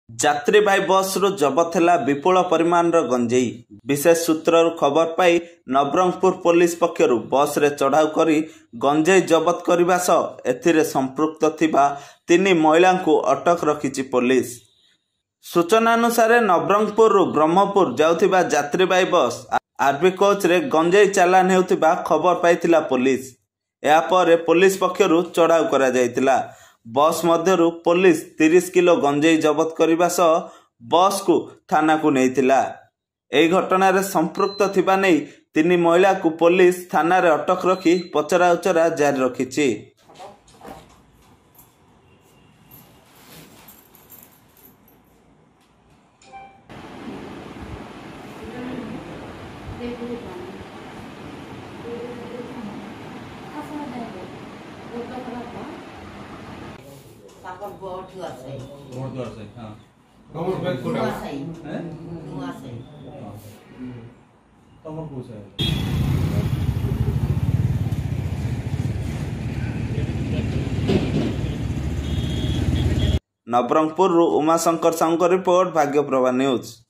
ଯାତ୍ରୀବାହୀ ବସ୍ରୁ ଜବତ ହେଲା ବିପୁଳ ପରିମାଣର ଗଞ୍ଜେଇ। ବିଶେଷ ସୂତ୍ରରୁ ଖବର ପାଇ ନବରଙ୍ଗପୁର ପୋଲିସ ପକ୍ଷରୁ ବସ୍ରେ ଚଢ଼ାଉ କରି ଗଞ୍ଜେଇ ଜବତ କରିବା ସହ ଏଥିରେ ସମ୍ପୃକ୍ତ ଥିବା 3 ମହିଳାଙ୍କୁ ଅଟକ ରଖିଛି ପୋଲିସ। ସୂଚନାନୁସାରେ ନବରଙ୍ଗପୁରରୁ ବ୍ରହ୍ମପୁର ଯାଉଥିବା ଯାତ୍ରୀବାହୀ ବସ୍ ଆର୍ବି କୋଚ୍ରେ ଗଞ୍ଜେଇ ଚାଲାଣ ହେଉଥିବା ଖବର ପାଇଥିଲା ପୋଲିସ। ଏହାପରେ ପୋଲିସ ପକ୍ଷରୁ ଚଢ଼ାଉ କରାଯାଇଥିଲା। ବସ୍ ମଧ୍ୟରୁ ପୋଲିସ 30 କିଲୋ ଗଞ୍ଜେଇ ଜବତ କରିବା ସହ ବସ୍କୁ ଥାନାକୁ ନେଇଥିଲା। ଏହି ଘଟଣାରେ ସମ୍ପୃକ୍ତ ଥିବା ନେଇ 3 ମହିଳାଙ୍କୁ ପୋଲିସ ଥାନାରେ ଅଟକ ରଖି ପଚରାଉଚରା ଜାରି ରଖିଛି। Nabarangpur Umashankar Sahu report Bhagyaprabha news.